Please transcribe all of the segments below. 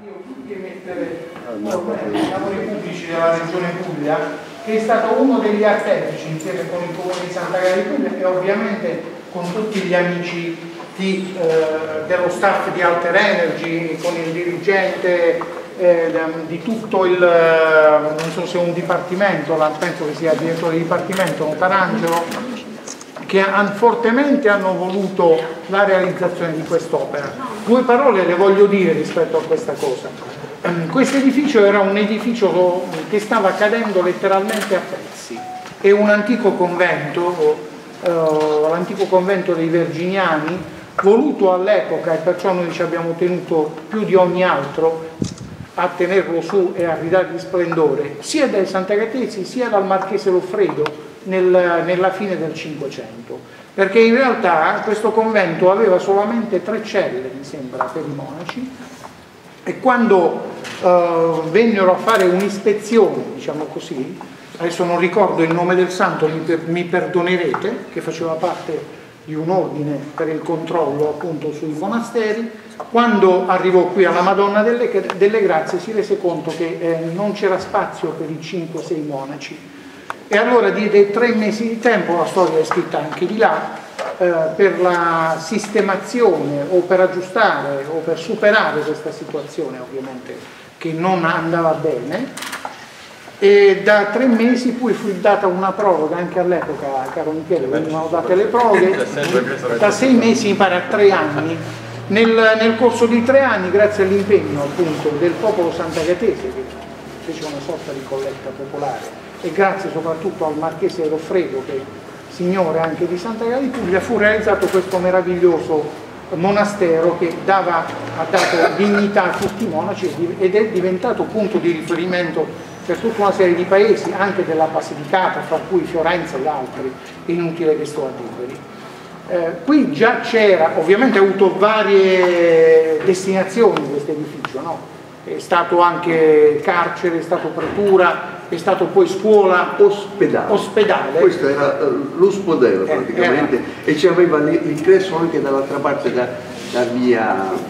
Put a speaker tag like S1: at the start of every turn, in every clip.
S1: io più che mettere i lavori pubblici della Regione Puglia, che è stato uno degli artefici insieme con il Comune di Sant'Agata di Puglia e ovviamente con tutti gli amici dello staff di Alter Energy, con il dirigente di tutto il, non so se è un dipartimento, penso che sia il direttore di dipartimento, Notarangelo, che fortemente hanno voluto la realizzazione di quest'opera. Due parole le voglio dire rispetto a questa cosa. Questo edificio era un edificio che stava cadendo letteralmente a pezzi. È un antico convento, l'antico convento dei Verginiani, voluto all'epoca, e perciò noi ci abbiamo tenuto più di ogni altro a tenerlo su e a ridargli splendore, sia dai santagatesi sia dal marchese Loffredo, nella fine del Cinquecento, perché in realtà questo convento aveva solamente 3 celle, mi sembra, per i monaci, e quando vennero a fare un'ispezione, diciamo così, adesso non ricordo il nome del santo, mi perdonerete, che faceva parte di un ordine per il controllo appunto sui monasteri, quando arrivò qui alla Madonna delle Grazie si rese conto che non c'era spazio per i 5-6 monaci. E allora diede 3 mesi di tempo, la storia è scritta anche di là, per la sistemazione o per aggiustare o per superare questa situazione ovviamente che non andava bene, e da 3 mesi poi fu data una proroga anche all'epoca, caro Michele, venivano date le proroghe, da 6 mesi mi pare a 3 anni. Nel corso di 3 anni, grazie all'impegno appunto del popolo santagatese che fece una sorta di colletta popolare, e grazie soprattutto al marchese Loffredo, che è signore anche di Sant'Agata di Puglia, fu realizzato questo meraviglioso monastero che ha dato dignità a tutti i monaci ed è diventato punto di riferimento per tutta una serie di paesi, anche della Basilicata, fra cui Fiorenza e altri, è inutile che sto a dirveli. Qui già c'era, ovviamente ha avuto varie destinazioni questo edificio, no? È stato anche carcere, è stato pretura, è stato poi scuola, ospedale.
S2: Questo era l'ospedale praticamente, e c'aveva l'ingresso anche dall'altra parte da via.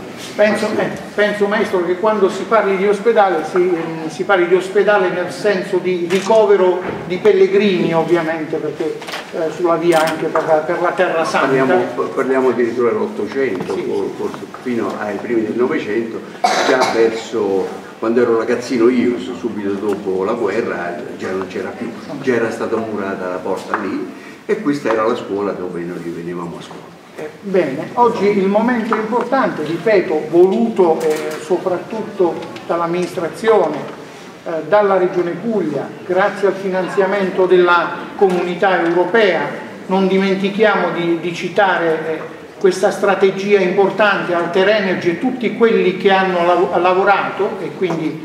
S1: Penso maestro che quando si parli di ospedale si parli di ospedale nel senso di ricovero di pellegrini, ovviamente, perché sulla via anche per la Terra Santa.
S2: Parliamo addirittura dell'Ottocento, sì, forse fino ai primi del Novecento, già verso, quando ero ragazzino io, subito dopo la guerra, già non c'era più, già era stata murata la porta lì, e questa era la scuola dove noi venivamo a scuola.
S1: Bene, oggi il momento importante, ripeto, voluto soprattutto dall'amministrazione, dalla Regione Puglia, grazie al finanziamento della Comunità Europea. Non dimentichiamo di citare questa strategia importante, Alter Energy, e tutti quelli che hanno lavorato, e quindi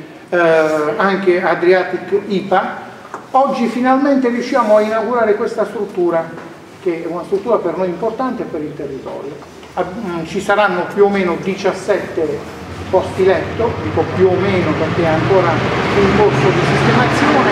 S1: anche Adriatic IPA. Oggi finalmente riusciamo a inaugurare questa struttura, che è una struttura per noi importante per il territorio. Ci saranno più o meno 17 posti letto, dico più o meno perché è ancora in corso di sistemazione.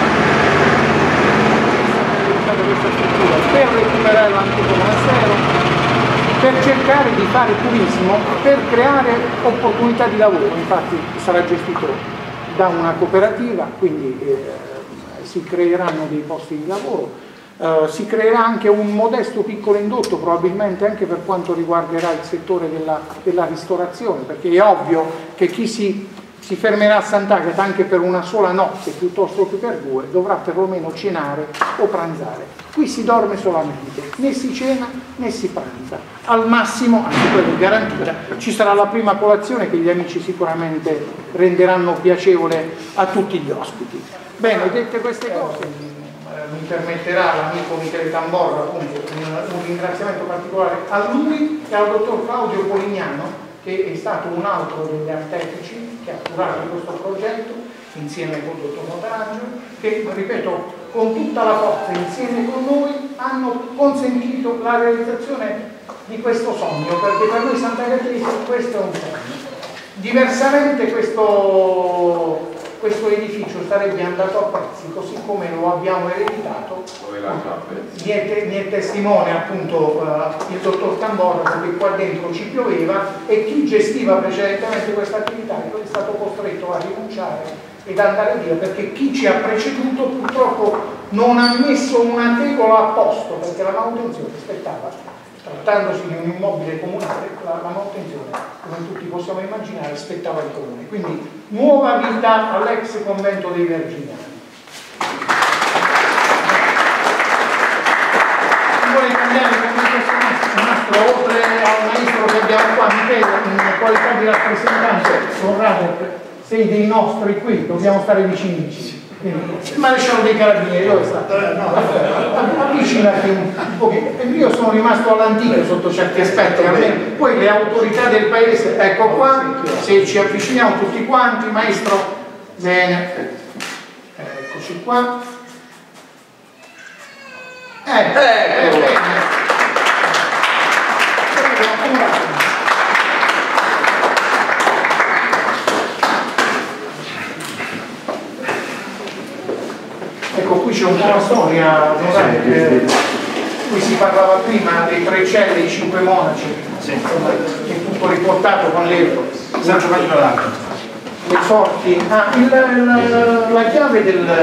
S1: Questa struttura per recuperare l'antico monastero, per cercare di fare turismo, per creare opportunità di lavoro. Infatti sarà gestito da una cooperativa, quindi si creeranno dei posti di lavoro. Si creerà anche un modesto piccolo indotto, probabilmente anche per quanto riguarderà il settore della ristorazione, perché è ovvio che chi si fermerà a Sant'Agata anche per una sola notte piuttosto che per 2 dovrà perlomeno cenare o pranzare. Qui si dorme solamente, né si cena né si pranza, al massimo, anche quella è garantita, ci sarà la prima colazione che gli amici sicuramente renderanno piacevole a tutti gli ospiti. Bene, dette queste cose, mi permetterà l'amico Michele Tamborra appunto un ringraziamento particolare a lui e al dottor Claudio Polignano, che è stato un altro degli artefici che ha curato questo progetto insieme col dottor Notarangelo, che, ripeto, con tutta la forza insieme con noi hanno consentito la realizzazione di questo sogno, perché per noi santagatesi questo è un sogno. Diversamente questo questo edificio sarebbe andato a pezzi, così come lo abbiamo ereditato. Ne è testimone appunto il dottor Camborra, perché qua dentro ci pioveva e chi gestiva precedentemente questa attività è stato costretto a rinunciare ed andare via, perché chi ci ha preceduto purtroppo non ha messo una tegola a posto, perché la manutenzione spettava, trattandosi di un immobile comunale, la manutenzione, come tutti possiamo immaginare, spettava il comune. Quindi nuova vita all'ex convento dei Verginiani. Vuole cambiare il nastro, oltre al maestro che abbiamo qua, Michele, in qualità di rappresentante, Conrado, sei dei nostri qui, dobbiamo stare vicini. Ma lasciamo dei carabinieri, dove sta? Avvicinati un pochino. Io sono rimasto all'antico sotto certi aspetti, poi le autorità del paese, ecco qua, se ci avviciniamo tutti quanti, maestro, bene, eccoci qua. Bene. Ecco, qui c'è un po' la storia, qui si parlava prima dei 3 celle, i 5 monaci, è tutto riportato con le sorti. La chiave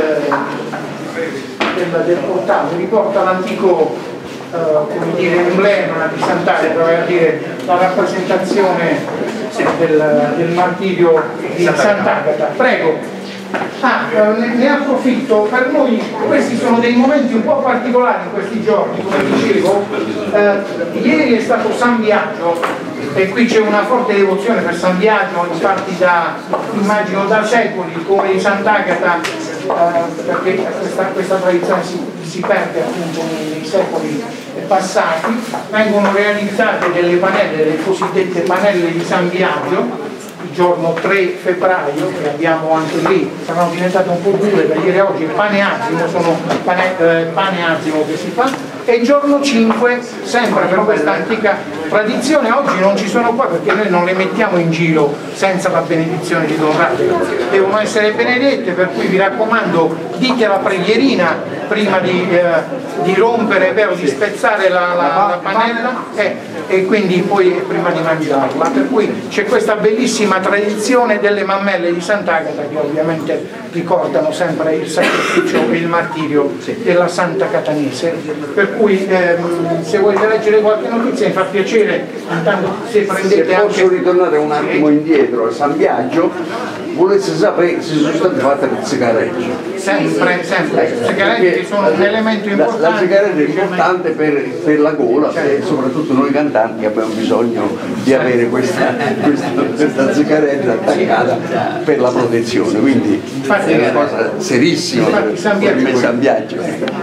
S1: del portale riporta l'antico emblema di Sant'Agata, vale a dire la rappresentazione del martirio di Sant'Agata. Prego. Ne approfitto, per noi questi sono dei momenti un po' particolari in questi giorni, come dicevo. Ieri è stato San Biagio e qui c'è una forte devozione per San Biagio, infatti immagino da secoli il comune di Sant'Agata, perché questa tradizione si perde appunto nei secoli passati. Vengono realizzate delle panelle, le cosiddette panelle di San Biagio, il giorno 3 febbraio, che abbiamo anche lì, saranno diventate un po' dure da ieri a oggi, il pane azimo, sono pane azimo che si fa, e il giorno 5, sempre per questa antica tradizione, oggi non ci sono qua perché noi non le mettiamo in giro senza la benedizione di Don Rade, devono essere benedette, per cui vi raccomando, dite la preghierina prima di rompere, di spezzare la panella e quindi poi prima di mangiarla, per cui c'è questa bellissima tradizione delle mammelle di Sant'Agata che ovviamente ricordano sempre il sacrificio e il martirio della Santa Catanese, per cui se volete leggere qualche notizia mi fa piacere, intanto se prendete
S2: se posso ritornare un attimo indietro a San Biagio, volesse sapere se sono state fatte le sigarette.
S1: Sempre, le sigarette sono un elemento importante.
S2: La sigaretta è importante per la gola, e soprattutto noi cantanti abbiamo bisogno di avere questa sigaretta attaccata per la protezione, quindi è una cosa serissima per San Biagio.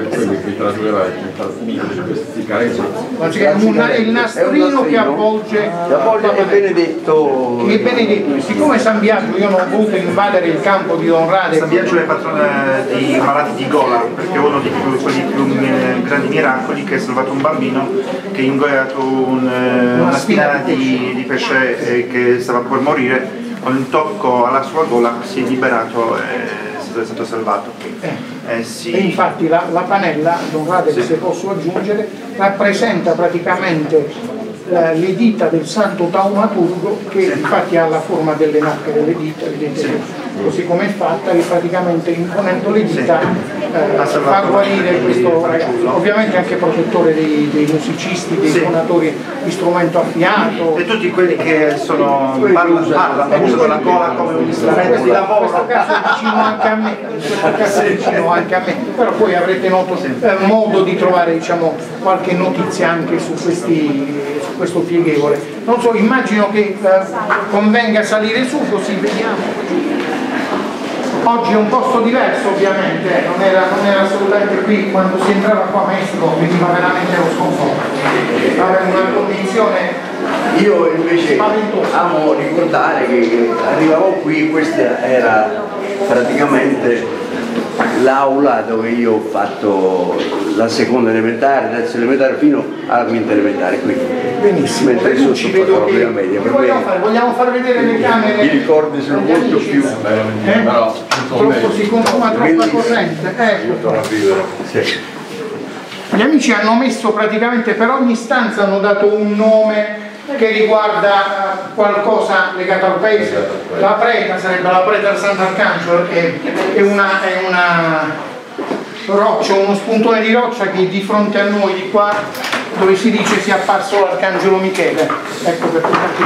S1: Il nastrino che avvolge
S2: è benedetto.
S1: Siccome San Biagio, io non ho voluto invadere il campo di Don Rade.
S3: San Biagio è patrona di malati di gola, perché è uno di quelli più grandi miracoli, che ha salvato un bambino che ha ingoiato una spina di pesce che stava per morire, con un tocco alla sua gola si è liberato e è stato salvato.
S1: E infatti la panella, Don Rade, se posso aggiungere, rappresenta praticamente le dita del santo taumaturgo, che infatti ha la forma delle nocche delle dita, vedete così come è fatta, e praticamente imponendo le dita fa guarire questo ragazzo. Ovviamente anche protettore dei musicisti, dei suonatori di strumento a fiato
S3: e tutti quelli che parlano, usano la gola come un strumento di lavoro.
S1: In questo caso è vicino anche a me, però poi avrete modo di trovare, diciamo, qualche notizia anche su questo pieghevole. Non so, immagino che convenga salire su, così vediamo. Oggi è un posto diverso, ovviamente, non era assolutamente qui, quando si entrava qua, maestro, veniva veramente lo sconforto, aveva una condizione.
S2: Io invece amo ricordare che arrivavo qui, questa era praticamente l'aula dove io ho fatto la seconda elementare, terza elementare fino alla quinta elementare qui.
S1: Benissimo,
S2: mentre sotto ho fatto la prima media.
S1: Vogliamo far vedere le camere?
S2: I ricordi sono molto più
S1: però si consuma troppa corrente.
S2: sì.
S1: Gli amici hanno messo praticamente per ogni stanza, hanno dato un nome che riguarda qualcosa legato al paese. La preta sarebbe la preta del Sant'Arcangelo, è una roccia, uno spuntone di roccia che è di fronte a noi di qua, dove si dice sia apparso l'Arcangelo Michele. Ecco perché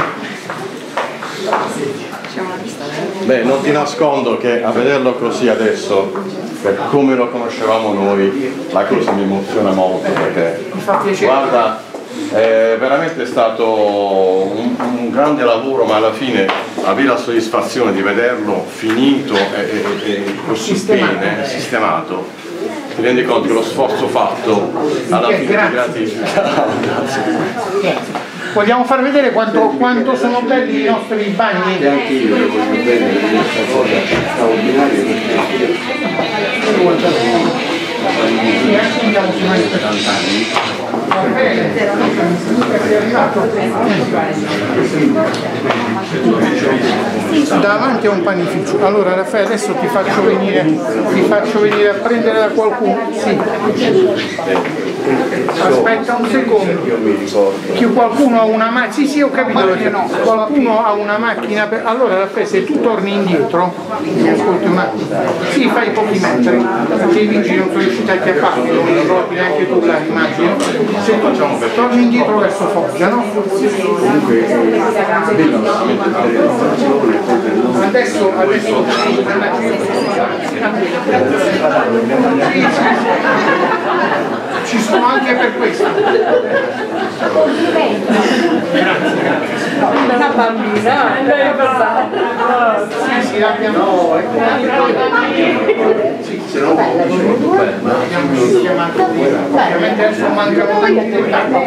S4: Beh, non ti nascondo che a vederlo così adesso, per come lo conoscevamo noi, la cosa mi emoziona molto, perché
S1: mi fa piacere.
S4: Guarda, è veramente stato un grande lavoro, ma alla fine avevi la soddisfazione di vederlo finito e così bene sistemato. Ti rendi conto che lo sforzo fatto alla fine ti gratifica.
S1: Grazie. Vogliamo far vedere quanto sono belli i nostri bagni?
S2: E anche io lo voglio bene questa cosa straordinaria,
S1: Sì, andiamo su noi per 80 anni. Va bene, sei arrivato. Davanti a un panificio. Allora Raffaele, adesso ti faccio venire a prendere da qualcuno. Sì. Aspetta un secondo. Che qualcuno ha una macchina. Sì, ho capito. Qualcuno ha una macchina. Allora Raffaele, se tu torni indietro, mi ascolti un attimo. Sì, fai pochi metri. Perché i vigili non sono riusciti a chiapparti, non li trovi neanche tu là, immagino. Se tu torni indietro verso Foggia, no? Adesso ci sono anche per questo.
S5: Una bambina,
S1: sì, abbiamo
S2: se no
S1: abbiamo chiamato ovviamente adesso mancano tanti dettagli.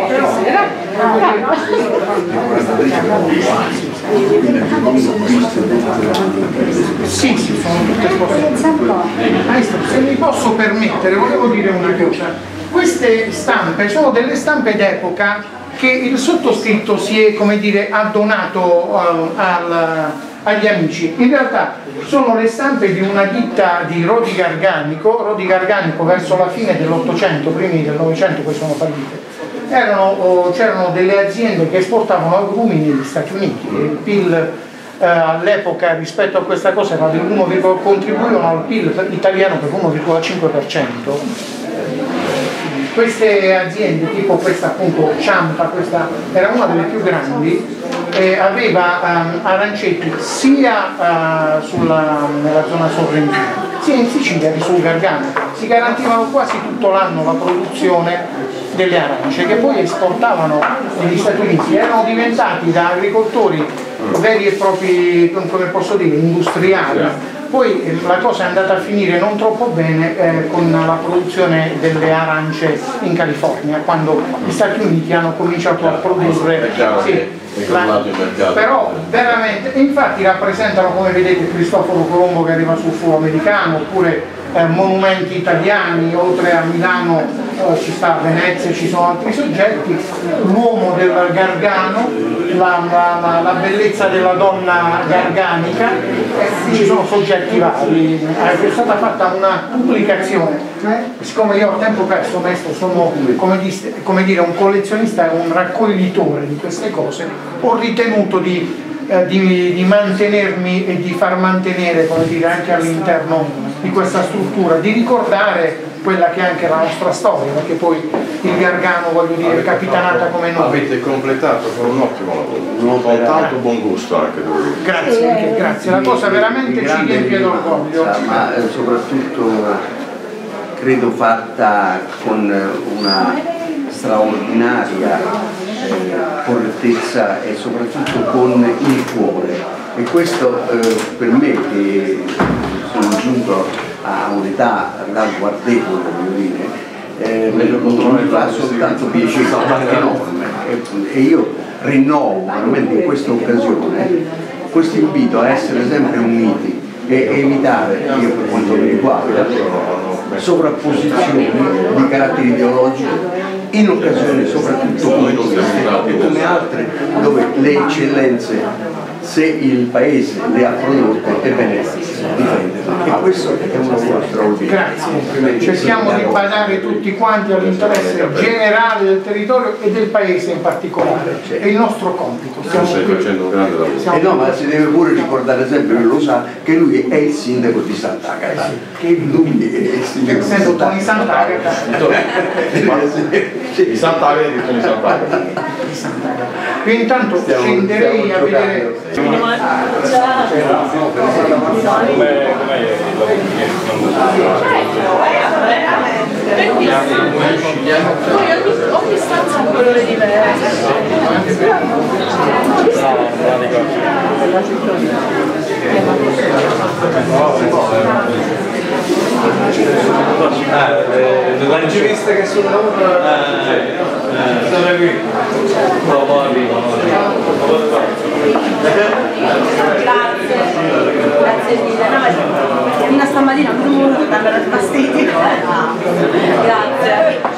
S1: Sì, sono tutte cose. Maestro, se mi posso permettere, volevo dire una cosa. Queste stampe sono delle stampe d'epoca che il sottoscritto si è, come dire, addonato agli amici. In realtà sono le stampe di una ditta di Rodi Garganico verso la fine dell'Ottocento, primi del Novecento, poi sono fallite. C'erano delle aziende che esportavano agrumi negli Stati Uniti. Il PIL all'epoca rispetto a questa cosa era del 1, contribuivano al PIL italiano per l'1,5%. Queste aziende, tipo questa appunto Ciampa, questa era una delle più grandi, aveva aranceti sia nella zona sorrentina, sia in Sicilia che sul Gargano. Si garantivano quasi tutto l'anno la produzione delle arance che poi esportavano negli Stati Uniti. Erano diventati da agricoltori veri e propri, come posso dire, industriali. Poi la cosa è andata a finire non troppo bene con la produzione delle arance in California, quando gli Stati Uniti hanno cominciato a produrre. Però veramente, infatti rappresentano, come vedete, Cristoforo Colombo che arriva sul suolo americano, oppure monumenti italiani, oltre a Milano ci sta Venezia, ci sono altri soggetti, l'uomo del Gargano, la bellezza della donna garganica, ci sono soggetti vari. È stata fatta una pubblicazione, siccome io ho tempo perso, maestro, sono come dire un collezionista e un raccoglitore di queste cose, ho ritenuto di mantenermi e di far mantenere, come dire, anche all'interno di questa struttura, di ricordare quella che è anche la nostra storia, perché poi il Gargano, voglio dire, è capitanata come noi.
S4: Avete completato con un ottimo lavoro, con tanto buon gusto anche voi.
S1: Grazie, grazie, la cosa veramente ci riempie d'orgoglio.
S2: Ma soprattutto credo fatta con una straordinaria correttezza e soprattutto con il cuore, e questo per me che sono giunto a un'età ragguardevole, non mi fa soltanto piacere, enorme, e io rinnovo veramente in questa occasione questo invito a essere sempre uniti e evitare, io per quanto mi riguarda, sovrapposizioni di carattere ideologico in occasioni soprattutto come altre dove le eccellenze, se il paese le ha prodotte, è bene difenderle, e questo è un lavoro straordinario.
S1: Grazie, cerchiamo di badare tutti quanti all'interesse generale del territorio e del paese in particolare, è il nostro compito.
S4: Stai facendo un grande lavoro.
S2: E no, ma si deve pure ricordare sempre, che lo sa, che lui è il sindaco di Sant'Agata, che lui è il sindaco
S1: essendo Tony Sant'Agata
S4: di Sant'Agata di Tony Sant'Agata.
S1: io intanto scenderei a vedere.
S5: Ogni stanza ha un colore diverso.
S6: Non ci viste che sono sono qui. No, arrivo.
S5: Grazie mille. No, fino a stamattina non ho voluto andare al pasticcio. Grazie.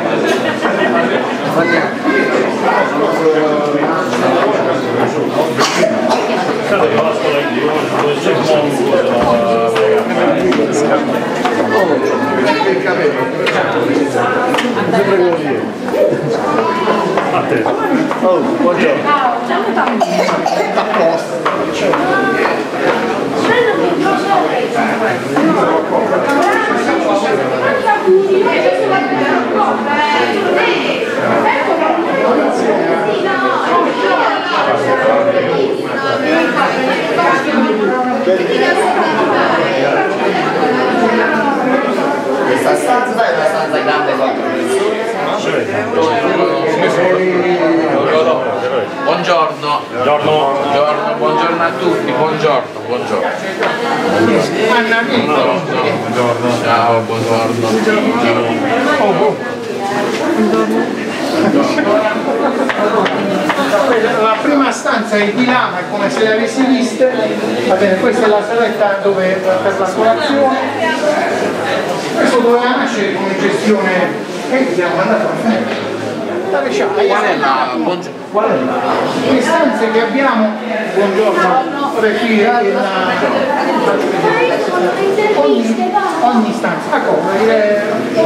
S6: Oh, buongiorno.
S1: A posto.
S7: Questa stanza è una stanza grande 4 persone.
S8: Buongiorno. Buongiorno, buongiorno a tutti, buongiorno.
S1: Anna Vito.
S8: Ciao, buongiorno.
S1: La prima stanza è di là, ma è come se le avessi viste. Va bene, questa è la saletta dove per la colazione. Questo doveva nascere come gestione e siamo andati a fare.
S8: Qual è la?
S1: Le stanze che abbiamo, buongiorno, qui ogni stanza, a coprire.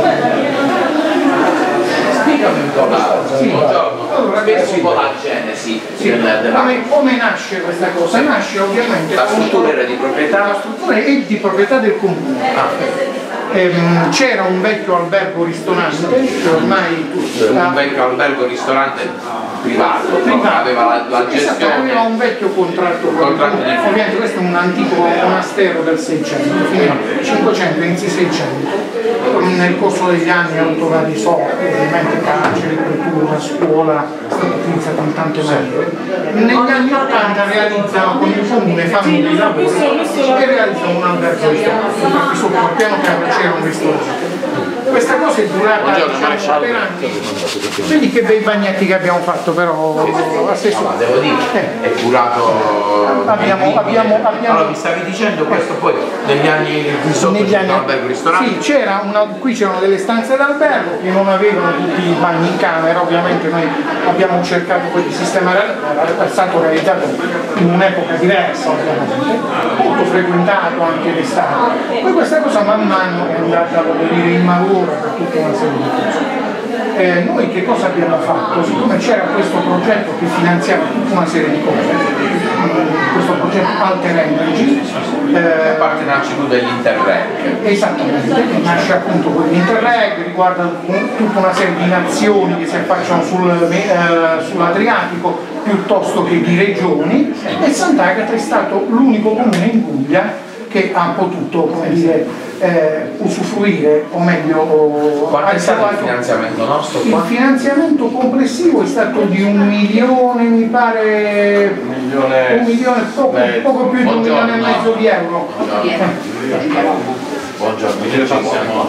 S8: Spiegami un po'.
S1: Sì.
S8: Allora, adesso un po' la genesi
S1: come nasce questa cosa? Nasce ovviamente
S8: la struttura era di proprietà.
S1: La struttura è di proprietà del comune. C'era un vecchio albergo ristorante che ormai
S8: un vecchio albergo ristorante privato. Aveva la gestione,
S1: aveva un vecchio contratto ovviamente questo è un antico monastero del 600 fino al 500, inizi 600. Nel corso degli anni ha avuto vari soldi, ovviamente carcere, cultura, scuola, è stato utilizzato in tante maniere. Negli anni 80 realizzano con il comune fanno dei lavori e realizzano un albergo ristorante, infatti sopra al piano terra c'era un ristorante. Questa cosa è durata per anni. Vedi che bei bagnetti che abbiamo fatto, però
S8: no, devo dire, è curato.
S1: Allora
S8: mi stavi dicendo questo poi negli anni di sotto l'albergo ristorante?
S1: Sì, qui c'erano delle stanze d'albergo che non avevano tutti i bagni in camera, ovviamente noi abbiamo cercato poi di sistemare, è stato realizzato in un'epoca diversa ovviamente, molto frequentato anche d'estate. Poi questa cosa man mano è andata a in malore per tutta una serie di cose. Noi che cosa abbiamo fatto? Siccome c'era questo progetto che finanziava tutta una serie di cose, questo progetto Alter Energy,
S8: a parte nasce degli Interreg.
S1: Esattamente, che nasce appunto con l'Interreg, riguarda tutta una serie di nazioni che si affacciano sull'Adriatico piuttosto che di regioni, e Sant'Agata è stato l'unico comune in Puglia che ha potuto, come dire, usufruire, o meglio,
S8: quanto è stato il finanziamento nostro?
S1: Il finanziamento complessivo è stato di 1 milione, mi pare, poco più di 1,5 milioni di euro.
S8: Buongiorno,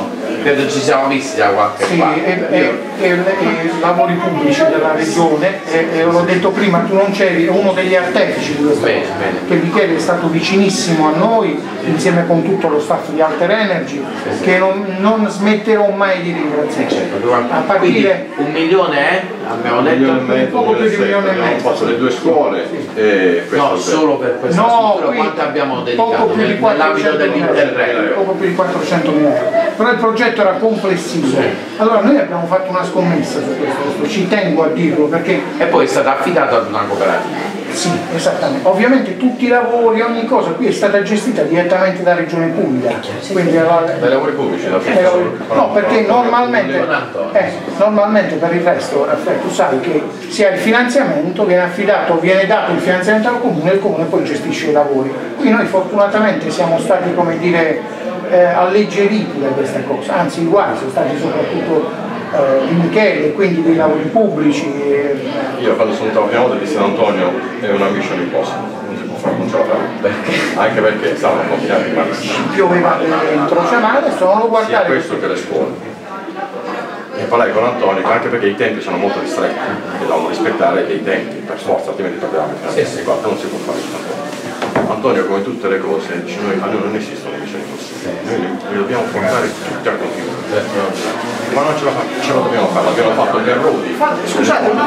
S8: Credo ci siamo visti da qualche parte.
S1: E lavori pubblici della regione, l'ho detto prima, tu non c'eri, è uno degli artefici di questo, che Michele è stato vicinissimo a noi, insieme con tutto lo staff di Alter Energy, che non smetterò mai di ringraziare. A partire...
S8: Quindi 1 milione abbiamo detto?
S4: 1,5 milioni,
S1: poco più di 1,5 milioni.
S4: abbiamo fatto le 2 scuole e questo
S8: No, solo per questa struttura quanto abbiamo dedicato nell'ambito dell'Interrail?
S1: Poco più di 400.000 euro, però il progetto era complessivo. Allora noi abbiamo fatto una scommessa su questo, ci tengo a dirlo perché...
S8: E poi è stato affidato ad una cooperativa.
S1: Sì, esattamente. Ovviamente tutti i lavori, ogni cosa qui è stata gestita direttamente da Regione Puglia. Quindi
S4: dai lavori pubblici?
S1: No, perché normalmente per il resto, Raffaele, tu sai che si ha il finanziamento, viene dato il finanziamento al comune e il comune poi gestisce i lavori. Qui noi fortunatamente siamo stati, come dire, alleggeriti da questa cosa, anzi i guai sono stati soprattutto di Michele, quindi dei lavori pubblici.
S4: Io quando sono stato la prima volta di San Antonio è una mission impossible, non si può fare, non ce la fa. Anche perché stavano combinati malissimo.
S1: Pioveva dentro Ciamale, sono guardare.
S4: Sia questo che le scuole. E parlai con Antonio, anche perché i tempi sono molto ristretti e dobbiamo rispettare dei tempi per forza, altrimenti perdevamo il finanziamento. Guarda, non si può fare. Antonio, come tutte le cose, dice a noi non esistono missioni impossibili, noi li dobbiamo portare tutti a continuo. Ma non ce la dobbiamo fare, l'abbiamo fatto per Rodi.
S1: Scusate,
S8: il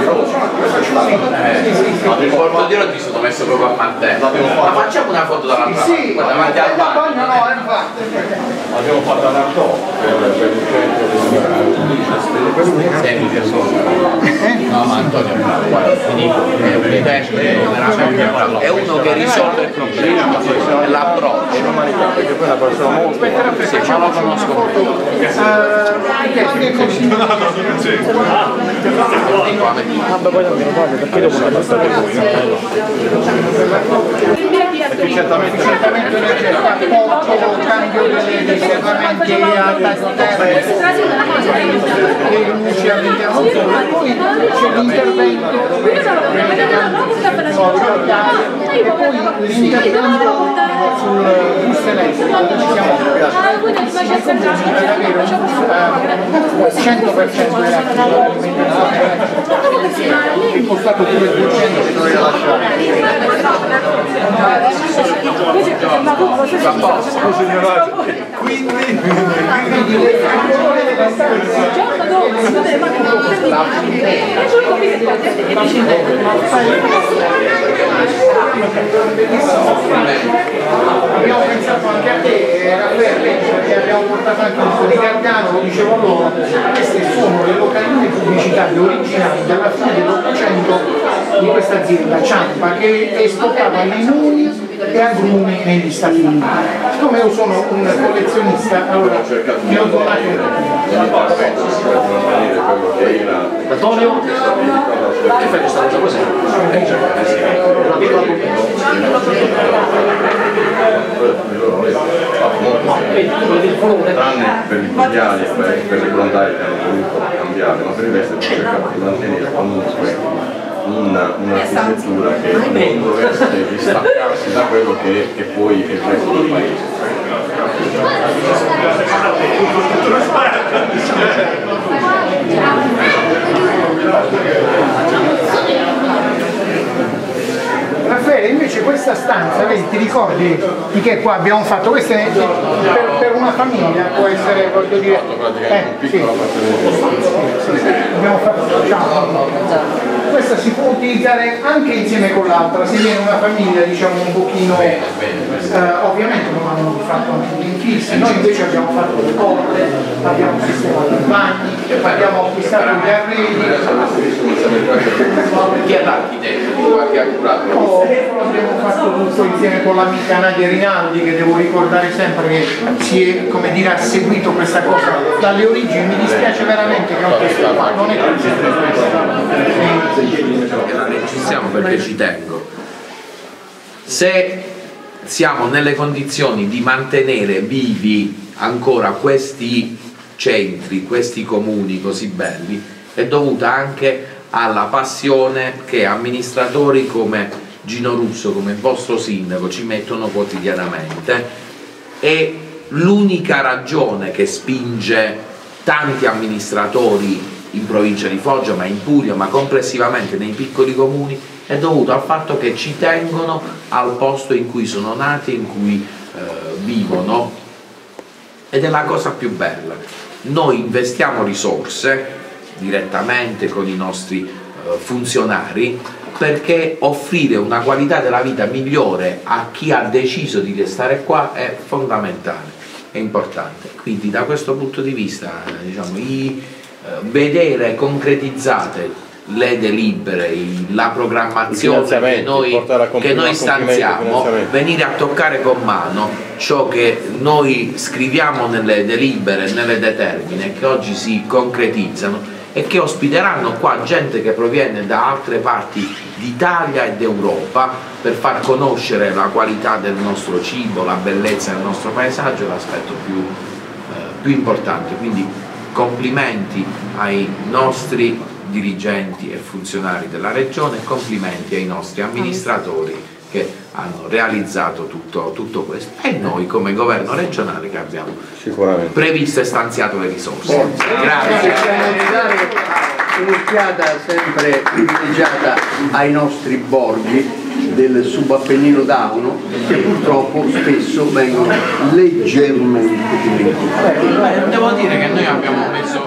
S8: porto di Rodi sono messo proprio a Martello. Ma facciamo una foto dall'altra parte, davanti al bagno.
S4: L'abbiamo fatta ad Artò per il centro
S8: No, ma Antonio è uno che risolve il problema, è l'approccio.
S4: perché poi è una persona molto...
S8: Sì, ma lo conosco.
S1: Efficientamento energetico, cambio dei serramenti a le luci all'interno, poi c'è l'intervento e poi l'intervento sul bus elettrico, ci siamo per avere un bus 100% elettrico, è costato pure 200 che doveva lasciare. Quindi abbiamo pensato anche a te, Raffaele, perché abbiamo portato anche un po' di Gargano, lo dicevo allora, queste sono le locandine pubblicitarie originali della fine dell'800 di questa azienda Ciampa che esportava ai menuni e agrumi negli Stati Uniti. Siccome io sono un collezionista, allora mi ho donato
S6: Antonio? Che fai questa cosa così? Una piccola
S4: tranne per i mondiali e per le volontari che hanno voluto cambiare, ma per il resto abbiamo cercato di mantenere comunque un'architettura che non dovesse distaccarsi da quello che poi è il resto del paese.
S1: Raffaele, invece questa stanza, vedi, ti ricordi di che qua abbiamo fatto? Questa è per una famiglia, può essere, voglio dire, sì. Abbiamo fatto, diciamo, questa si può utilizzare anche insieme con l'altra, se viene una famiglia, diciamo, un pochino, ovviamente non hanno fatto anche gli infissi, noi invece abbiamo fatto le porte, abbiamo sistemato i bagni, abbiamo acquistato gli arredi.
S8: Chi è l'architetto? Chi ha curato?
S1: Abbiamo fatto tutto insieme con l'amica Nadia Rinaldi, che devo ricordare sempre che si è, come dire, ha seguito questa cosa dalle origini. Mi dispiace veramente che non è così.
S8: Ci siamo perché ci tengo. Se siamo nelle condizioni di mantenere vivi ancora questi centri, questi comuni così belli, è dovuta anche alla passione che amministratori come Gino Russo, come il vostro sindaco, ci mettono quotidianamente. E l'unica ragione che spinge tanti amministratori in provincia di Foggia, ma in Puglia, ma complessivamente nei piccoli comuni, è dovuto al fatto che ci tengono al posto in cui sono nati, in cui vivono, ed è la cosa più bella. Noi investiamo risorse direttamente con i nostri funzionari, perché offrire una qualità della vita migliore a chi ha deciso di restare qua è fondamentale, è importante. Quindi da questo punto di vista, diciamo, vedere concretizzate le delibere, la programmazione che noi stanziamo, venire a toccare con mano ciò che noi scriviamo nelle delibere, nelle determine, che oggi si concretizzano e che ospiteranno qua gente che proviene da altre parti d'Italia e d'Europa, per far conoscere la qualità del nostro cibo, la bellezza del nostro paesaggio, è l'aspetto più importante. Quindi complimenti ai nostri dirigenti e funzionari della Regione, complimenti ai nostri amministratori che hanno realizzato tutto questo, e noi come governo regionale che abbiamo previsto e stanziato le risorse. Grazie.
S2: Dare un'occhiata sempre privilegiata ai nostri borghi del subappennino d'Auno, che purtroppo spesso vengono leggermente dimenticati.
S8: Devo dire che noi abbiamo messo